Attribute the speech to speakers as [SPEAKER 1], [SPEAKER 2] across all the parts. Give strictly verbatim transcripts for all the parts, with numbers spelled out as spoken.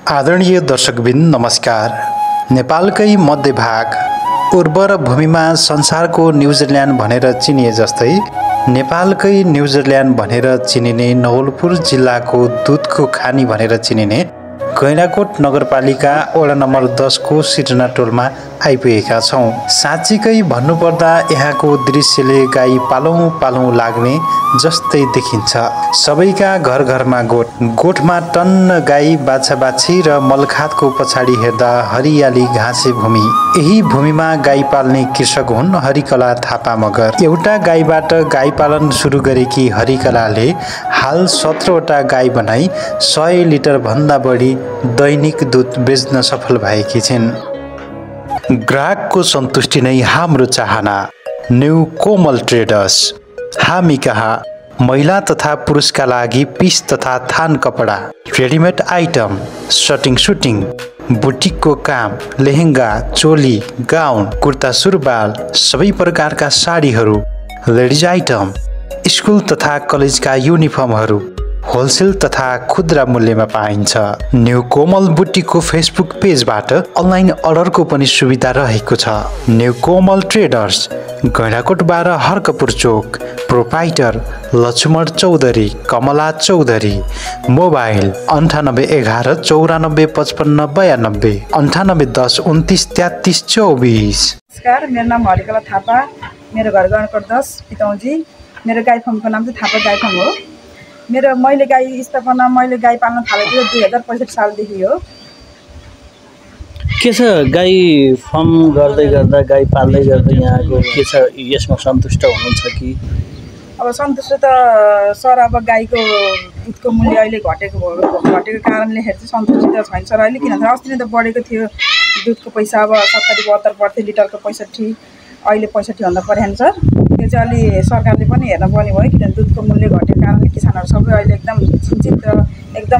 [SPEAKER 1] आदरणीय दर्शकबिन नमस्कार। नेपालकै मध्यभाग उर्वर भूमिमा संसारको न्युजिल्यान्ड भनेर चिनिए जस्तै नेपालकै न्युजिल्यान्ड भनेर चिनिने नवलपुर जिल्लाको दुधको खानी भनेर चिनिने गैंडाकोट नगरपालिका वडा नम्बर दस को सिर्जना टोलमा आइपुगेका छौं। साँच्चीकै भन्नुपर्दा यहाँको दृश्यले गाई पालौं पालौं लाग्ने जस्तै देखिन्छ। सबैका घर घरमा गोठ, गोठमा टन्न गाई बाछा बाछी र मलखातको पछाडि हेर्दा हरियाली घाँसे भूमि। यही भूमिमा गाई पाल्ने कृषक हुन् हरिकला थापा मगर। एउटा गाईबाट गाई पालन सुरु गरेकी हरिकलाले हाल सत्रवटा गाई बनाई सय लिटर भन्दा बढी दैनिक दूध बेच्न सफल भएकी छिन्। ग्राहकको सन्तुष्टि नै हाम्रो चाहना। New Komal traders. हामी कहाँ महिला तथा पुरुषका लागि पिस तथा थान कपडा, रेडिमेड आइटम, सटिङ सुटिङ, बुटिकको काम, लेहेङ्गा, चोली, गाउन, कुर्ता सुरुवाल, सबै प्रकारका साडीहरू, लेडिज आइटम, स्कुल तथा कलेजका युनिफर्महरू होलसेल तथा खुद्रा मूल्यमा पाइन्छ। न्यू कोमल बुटिकको फेसबुक पेजबाट अनलाइन अर्डरको पनि सुविधा रहेको छ। न्यू कोमल ट्रेडर्स, गैंडाकोट बाह्र हर्कपुर चोक, प्रोपाइटर लक्ष्मण चौधरी, कमला चौधरी। मोबाइल अन्ठानब्बे एघार चौरानब्बे पचपन्न बयानब्बे, अन्ठानब्बे दस उन्तिस तेत्तिस चौबिस।
[SPEAKER 2] नमस्कार, मेरो नाम हरिकला थापा। मेरो घर गैंडाकोट दस पितौजी। मेरो गाई फार्मको नाम चाहिँ थापा गाई फार्म हो। मेरो मैले गाई स्थापना मैले गाई पाल्न थालेको दुई हजार पैँसठी सालदेखि हो।
[SPEAKER 3] के छ गाई फार्म गर्दै गर्दा गाई पाल्दै गर्दा यहाँको के छ, यसमा सन्तुष्ट हुनुहुन्छ कि?
[SPEAKER 2] अब सन्तुष्ट त सर, अब गाईको दुधको मूल्य अहिले घटेको भयो घटेको कारणले हेर्दा चाहिँ सन्तुष्टि त छैन सर अहिले। किनभने अस्ति नै त बढेको थियो दुधको पैसा, अब सत्तरी बहत्तर पर्थ्यो लिटरको पैँसठी, अहिले पैँसठी भन्दा पऱ्यो सर। त्यो चाहिँ अलि सरकारले पनि हेर्न पर्ने भयो। किनभने दुधको मूल्य घटेको कारणले किसानहरू सबै अहिले एकदम चिन्तित र एकदम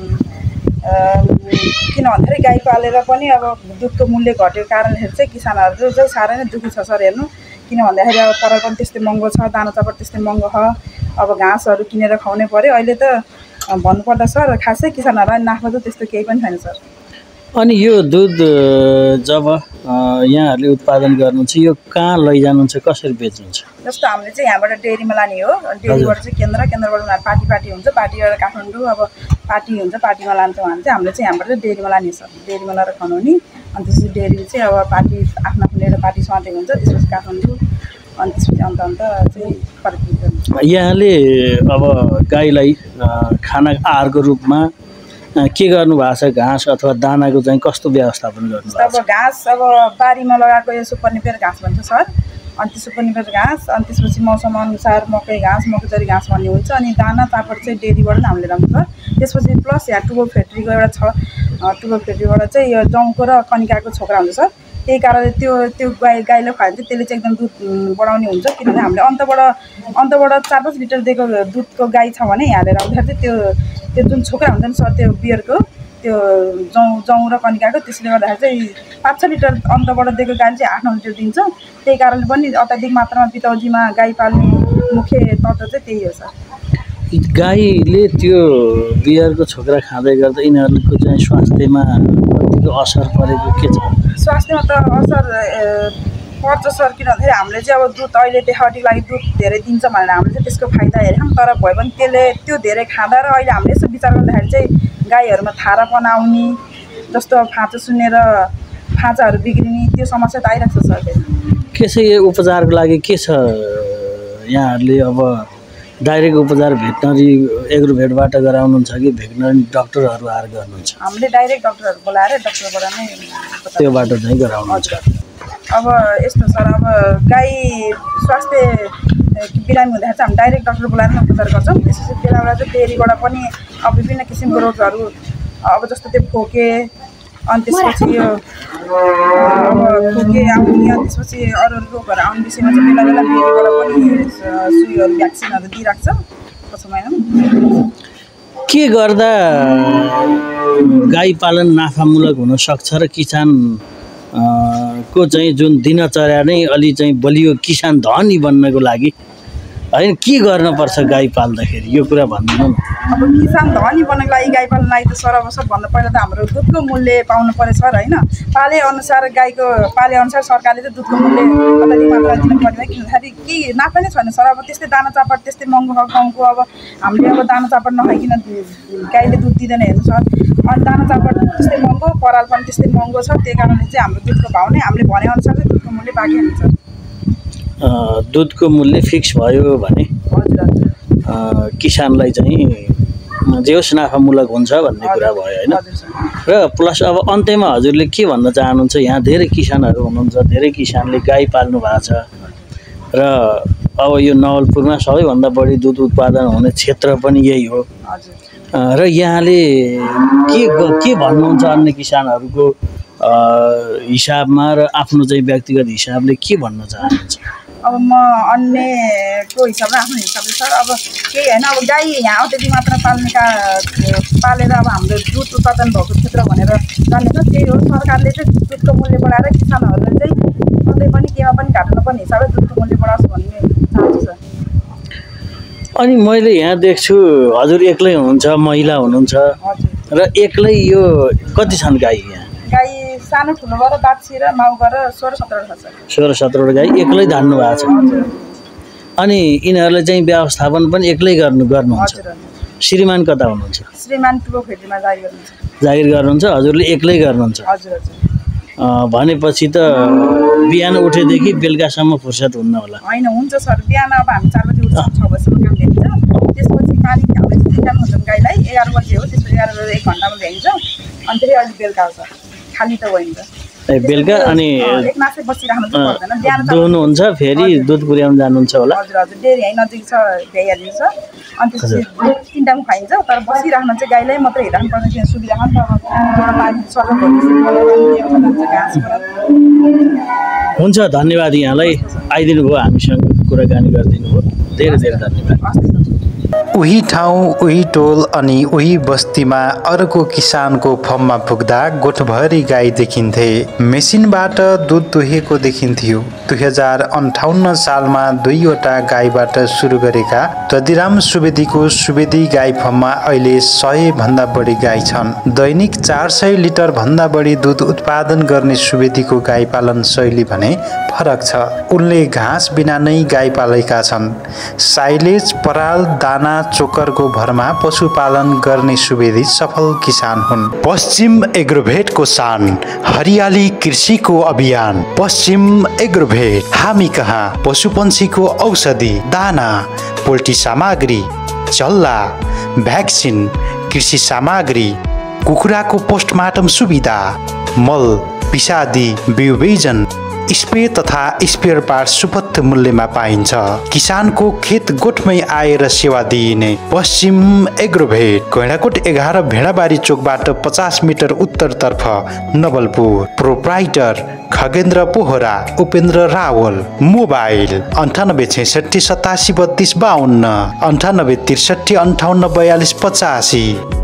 [SPEAKER 2] किन भन्दाखेरि गाई पालेर पनि अब दुधको मूल्य घटेको कारणले चाहिँ किसानहरू चाहिँ साह्रै नै दुःखी छ सर हेर्नु। किन भन्दाखेरि अब पराल पनि त्यस्तै महँगो छ, दाना चापर त्यस्तै महँगो छ, अब घाँसहरू किनेर खुवाउनै पऱ्यो। अहिले त भन्नुपर्दा सर खासै किसानहरूलाई नाफा त त्यस्तो केही पनि छैन सर।
[SPEAKER 3] अनि यो दुध जब यहाँहरूले उत्पादन गर्नुहुन्छ यो कहाँ लैजानुहुन्छ, कसरी बेच्नुहुन्छ?
[SPEAKER 2] जस्तो हामीले चाहिँ यहाँबाट डेरीमा लाने हो। डेरीबाट चाहिँ केन्द्र, केन्द्रबाट उनीहरू पार्टी पार्टी हुन्छ, पार्टीबाट काठमाडौँ अब पार्टी हुन्छ, पार्टीमा लान्छौँ भने चाहिँ हामीले चाहिँ यहाँबाट चाहिँ डेरीमा लाने सर। डेरीमा लगाएर खुवाउने अनि त्यसपछि डेरी चाहिँ अब पार्टी आफ्नो आफ्नो लिएर पार्टी सधैँ हुन्छ, त्यसपछि काठमाडौँ अनि त्यसपछि अन्त अन्त चाहिँ फर्किन्छ।
[SPEAKER 3] यहाँले अब गाईलाई खाना आहारको रूपमा के गर्नु भएको छ? घाँस अथवा दानाको चाहिँ कस्तो व्यवस्थापन गर्नु भएको छ?
[SPEAKER 2] अब घाँस अब बारीमा लगाएको यो सुपर निपेर घाँस भन्छ सर। अनि त्यो सुपर निपेर घाँस अनि त्यसपछि मौसम अनुसार मकै घाँस, मकैचरी घाँस भन्ने हुन्छ। अनि दाना चापर चाहिँ डेरीबाट नै हामीले ल्याउँछ सर। त्यसपछि प्लस यहाँ टुबल फ्याक्ट्रीको एउटा छ, टुबल फ्याक्ट्रीबाट चाहिँ यो जौँको र कनिकाको छोक्रा हुन्छ सर। त्यही कारणले त्यो त्यो गाई गाईले खुवायो भने चाहिँ त्यसले चाहिँ एकदम दुध बढाउने हुन्छ। किनभने हामीले अन्तबाट अन्तबाट चार पाँच लिटर दिएको दुधको गाई छ भने यहाँ लिएर आउँदाखेरि चाहिँ त्यो त्यो जुन छोक्रा हुन्छ नि सर, त्यो बियरको त्यो जौँ जौँ र कनिकाको, त्यसले गर्दाखेरि चाहिँ पाँच छ लिटर अन्तबाट दिएको गाईले चाहिँ आठ नौ लिटर दिन्छ। त्यही कारणले पनि अत्याधिक मात्रामा पितौजीमा गाई पाल्ने मुख्य तत्त्व चाहिँ त्यही हो सर।
[SPEAKER 3] गाईले त्यो बियरको छोक्रा खाँदै गर्दा यिनीहरूको चाहिँ स्वास्थ्यमा कतिको असर परेको के छ?
[SPEAKER 2] स्वास्थ्यमा त असर पर्छ सर। किन भन्दाखेरि हामीले चाहिँ अब दुध अहिले देखावटीको लागि दुध धेरै दिन्छ भनेर हामीले चाहिँ त्यसको फाइदा हेऱ्यौँ। तर भए पनि त्यसले त्यो धेरै खाँदा र अहिले हामीले यसो विचार गर्दाखेरि चाहिँ गाईहरूमा थारापन आउने, जस्तो फाँचो सुन्ने र फाँचाहरू बिग्रिने त्यो समस्या त आइरहेको छ सर।
[SPEAKER 3] के छ यो उपचारको लागि के छ यहाँहरूले? अब डाइरेक्ट उपचार भेटनरी एग्रोभेटबाट गराउनुहुन्छ कि भेटनरी डक्टरहरू आएर गर्नुहुन्छ?
[SPEAKER 2] हामीले डाइरेक्ट डक्टरहरू बोलाएर डक्टरबाट नै
[SPEAKER 3] त्यो बाटो चाहिँ गराउनुहुन्छ।
[SPEAKER 2] अब यस्तो सर, अब गाई स्वास्थ्य बिरामी हुँदाखेरि चाहिँ हामी डाइरेक्ट डक्टर बोलाएर नै उपचार गर्छौँ। त्यसपछि बेला बेला चाहिँ डेरीबाट पनि अब विभिन्न किसिमको रोगहरू अब जस्तो त्यो फोके अनि त्यसपछि यो अब खोके आउने अनि त्यसपछि अरू अरू रोगहरू आउने विषयमा चाहिँ बेला बेला डेरीबाट पनि सुईहरू भ्याक्सिनहरू दिइरहेको छ छ महिनामा।
[SPEAKER 3] के गर्दा गाई पालन नाफामूलक हुन सक्छ र किसान को चाहिँ जुन दिनचर्या नै अलि चाहिँ बलियो किसान धनी बन्नको लागि होइन के गर्न पर्छ गाई पाल्दाखेरि, यो कुरा भन्दिनु न।
[SPEAKER 2] अब किसान धनी बन्नको लागि गाई पाल्नलाई त सर अब सबभन्दा पहिला त हाम्रो दुधको मूल्य पाउनु पर्यो सर होइन। पाले अनुसार गाईको पाले अनुसार सरकारले चाहिँ दुधको मूल्य कति मात्रा दिनु पर्ने किनभने के नाफा नै छैन सर। अब त्यस्तै दाना चापड त्यस्तै महँगो छ गाउँको। अब हामीले अब दाना चापड नखाइकन गाईले दुध दिँदैन हेर्नु सर। अनि दाना चापड त्यस्तै महँगो पराल पनि त्यस्तै महँगो छ। त्यही कारणले चाहिँ हाम्रो दुधको भाउ नै हामीले भने अनुसार चाहिँ दुधको मूल्य बाँकी हुन्छ।
[SPEAKER 3] दुधको मूल्य फिक्स भयो भने
[SPEAKER 2] हजुर हजुर
[SPEAKER 3] किसानलाई चाहिँ जे होस् नाफामूलक हुन्छ भन्ने कुरा भयो होइन। र प्लस अब अन्त्यमा हजुरले के भन्न चाहनुहुन्छ? यहाँ धेरै किसानहरू हुनुहुन्छ, धेरै किसानले गाई पाल्नु भएको छ र अब यो नवलपुरमा सबैभन्दा बढी दुध उत्पादन हुने क्षेत्र पनि यही हो र यहाँले के के भन्नुहुन्छ अन्य किसानहरूको हिसाबमा र आफ्नो चाहिँ व्यक्तिगत हिसाबले के भन्न चाहनुहुन्छ?
[SPEAKER 2] अब म अन्यको हिसाबले आफ्नो हिसाबले सर अब केही होइन। अब गाई यहाँ त्यति मात्र पाल्ने का पालेर अब हाम्रो दुध उत्पादन भएको क्षेत्र भनेर जाने छ। त्यही हो सरकारले चाहिँ दुधको मूल्य बढाएर किसानहरूलाई चाहिँ कतै पनि केमा पनि घाटा नपर्ने हिसाबले दुधको मूल्य बढाओस् भन्ने चाहन्छु सर।
[SPEAKER 3] अनि मैले यहाँ देख्छु हजुर एक्लै हुनुहुन्छ, महिला हुनुहुन्छ र एक्लै यो कति छन् गाई यहाँ?
[SPEAKER 2] गाई सानो ठुलो गरेर बाछी र माउ गरेर सोह्र सत्रवटा छ।
[SPEAKER 3] सोह्र सत्रवटा गाई एक्लै धान्नु भएको छ। अनि यिनीहरूलाई चाहिँ व्यवस्थापन पनि एक्लै गर्नु गर्नुहुन्छ? श्रीमान कता हुनुहुन्छ?
[SPEAKER 2] श्रीमान टुलो खेतीमा जागिर गर्नुहुन्छ।
[SPEAKER 3] जागिर गर्नुहुन्छ, हजुरले एक्लै गर्नुहुन्छ?
[SPEAKER 2] हजुर हजुर।
[SPEAKER 3] भनेपछि त बिहान उठेदेखि बेलुकासम्म फुर्सद हुन्न होला?
[SPEAKER 2] होइन हुन्छ सर। बिहान अब हामी चार बजी उठ्छौँ, छ बजीसम्म काम भ्याइन्छ। त्यसपछि पानी हामीले तिन टाइम हुन्छौँ गाईलाई। एघार बजी हो, त्यसपछि एघार बजी एक घन्टामा भ्याइन्छ। अनि फेरि अहिले बेलुका आउँछ, खाली त भइन्छ
[SPEAKER 3] बेलुका। अनि
[SPEAKER 2] एकनासै बसिराख्नु चाहिँ पर्दैन। बिहान
[SPEAKER 3] दुहुनुहुन्छ फेरि दुध पुर्याउनु जानुहुन्छ होला?
[SPEAKER 2] हजुर हजुर। डेरी यहीँ नजिक छ, भ्याइहालिन्छ। अनि त्यसपछि तिन टाइम खुवाइन्छ, तर बसिराख्न चाहिँ गाईलाई मात्रै हेरिराख्नु पर्छ किन सुविधा छ नि त। अब पानी सर्व घाँस
[SPEAKER 3] हुन्छ। धन्यवाद यहाँलाई, आइदिनु भयो, हामीसँग कुराकानी गरिदिनु भयो, धेरै धेरै धन्यवाद।
[SPEAKER 1] उही ठाउँ, उही टोल अनि उही बस्तीमा अर्को किसानको फर्ममा पुग्दा गोठभरि गाई देखिन्थे। मेसिनबाट दुध दुहेको देखिन्थ्यो। दुई हजार अन्ठाउन्न सालमा दुईवटा गाईबाट सुरु गरेका दधिराम सुवेदीको सुवेदी गाई फर्ममा अहिले सय भन्दा बढी गाई छन्। दैनिक चार सय लिटर भन्दा बढी दुध उत्पादन गर्ने सुवेदीको गाई पालन शैली भने फरक छ। उनले घाँस बिना नै गाई पालेका छन्। साइलेज, पराल, दाना, चोकरको भरमा पशुपालन गर्ने सुवेदी सफल किसान हुन्। पश्चिम एग्रोभेटको शान, हरियाली कृषिको अभियान। पश्चिम एग्रोभेट, हामी कहाँ पशुपन्छीको औषधि, दाना, पोल्ट्री सामग्री, चल्ला, भ्याक्सिन, कृषि सामग्री, कुखुराको पोस्टमार्टम सुविधा, मल, पिसादी, बिउ बिजन, स्प्रे तथा स्पेयर पार्ट सुपथ मूल्यमा पाइन्छ। किसानको खेत गोठमै आएर सेवा दिइने पश्चिम एग्रोभेट, गैँडाकोट एघार भेडाबारी चोकबाट पचास मिटर उत्तरतर्फ नवलपुर। प्रोप्राइटर खगेन्द्र पोहरा, उपेन्द्र रावल। मोबाइल अन्ठानब्बे छैसठी सतासी बत्तीस बाहन्न, अन्ठानब्बे त्रिसठी अन्ठाउन्न बयालिस पचासी।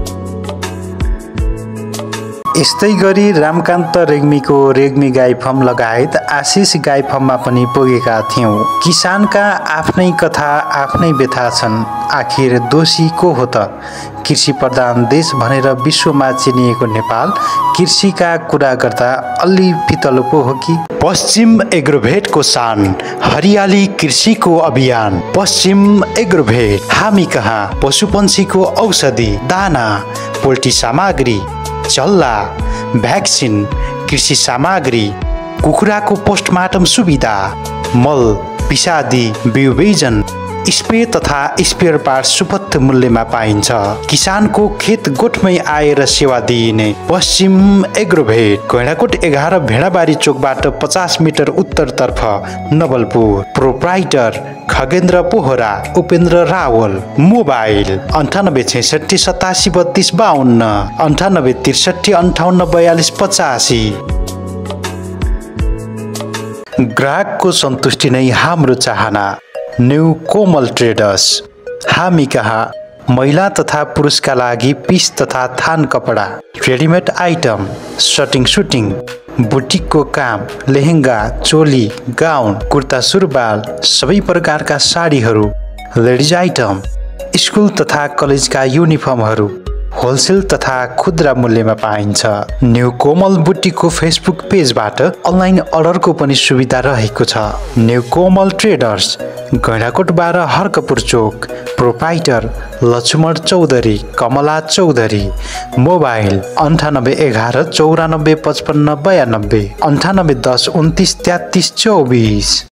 [SPEAKER 1] यस्तै गरी रामकान्त रेग्मीको रेग्मी गाई फर्म लगायत आशिष गाई फर्ममा पनि पुगेका थियौँ। किसानका आफ्नै कथा, आफ्नै व्यथा छन्। आखिर दोषी को हो त? कृषि प्रधान देश भनेर विश्वमा चिनिएको नेपाल कृषिका कुरा गर्दा अलि पितलो पो हो कि? पश्चिम एग्रोभेटको शान, हरियाली कृषिको अभियान। पश्चिम एग्रोभेट, हामी कहाँ पशुपन्छीको औषधि, दाना, पोल्ट्री सामग्री, चल्ला, भ्याक्सिन, कृषि सामग्री, कुखुराको पोस्टमार्टम सुविधा, मल, पिसादी, बिउ बिजन, स्प्रे तथा स्पेयर पार्ट सुपथ मूल्यमा पाइन्छ। किसानको खेत गोठमै आएर सेवा दिइने पश्चिम एग्रोभेट, गैँडाकोट एघार भेडाबारी चोकबाट पचास मिटर उत्तरतर्फ नवलपुर। प्रोप्राइटर खगेन्द्र पोहरा, उपेन्द्र रावल। मोबाइल अन्ठानब्बे छैसठी सतासी बत्तीस बाहन्न, अन्ठानब्बे त्रिसठी अन्ठाउन्न बयालिस पचासी। ग्राहकको सन्तुष्टि नै हाम्रो चाहना। न्यू कोमल ट्रेडर्स, हामी कहाँ महिला तथा पुरुषका लागि पिस तथा थान कपडा, रेडिमेड आइटम, सटिङ सुटिङ, बुटिकको काम, लेहेङ्गा, चोली, गाउन, कुर्ता सुरुवाल, सबै प्रकारका साडीहरू, लेडिज आइटम, स्कुल तथा कलेजका युनिफर्महरू होलसेल तथा खुद्रा मूल्यमा पाइन्छ। न्यू कोमल बुटीको फेसबुक पेजबाट अनलाइन अर्डरको पनि सुविधा रहेको छ। न्यू कोमल ट्रेडर्स, गैँडाकोट बाह्र, हर्कपुर चोक। प्रोपाइटर लक्ष्मण चौधरी, कमला चौधरी। मोबाइल अन्ठानब्बे एघार चौरानब्बे पचपन्न बयानब्बे, अन्ठानब्बे दस उन्तिस तेत्तिस चौबिस।